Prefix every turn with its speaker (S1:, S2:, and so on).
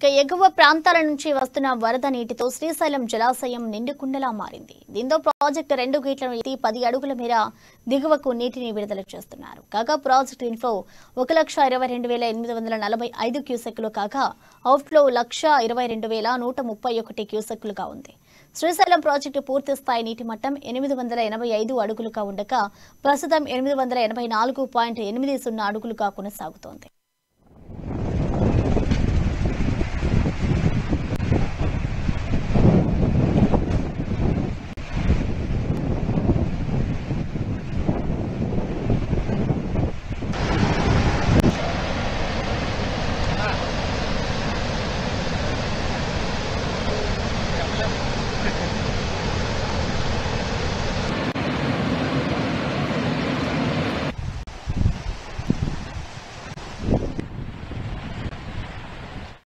S1: ఎగువ ప్రాంతాల నుంచి వస్తున్న వరద నీటితో శ్రీశైలం జలాశయం నిండుకుండలా మారింది. దీంతో ప్రాజెక్టు 2 గేట్లను ఎత్తి 10 అడుగుల మేర దిగువకు నీటిని విడుదల చేస్తున్నారు. కాగా ప్రాజెక్టు ఇన్ఫ్లో 1,22,845 క్యూసెక్కులు కాగా అవుట్ఫ్లో 1,22,131 క్యూసెక్కులుగా ఉంది. శ్రీశైలం ప్రాజెక్టు పూర్తి స్థాయి నీటి మట్టం 885 అడుగులుగా ఉండగా ప్రస్తుతం 884.80 అడుగులుగా కొనసాగుతోంది.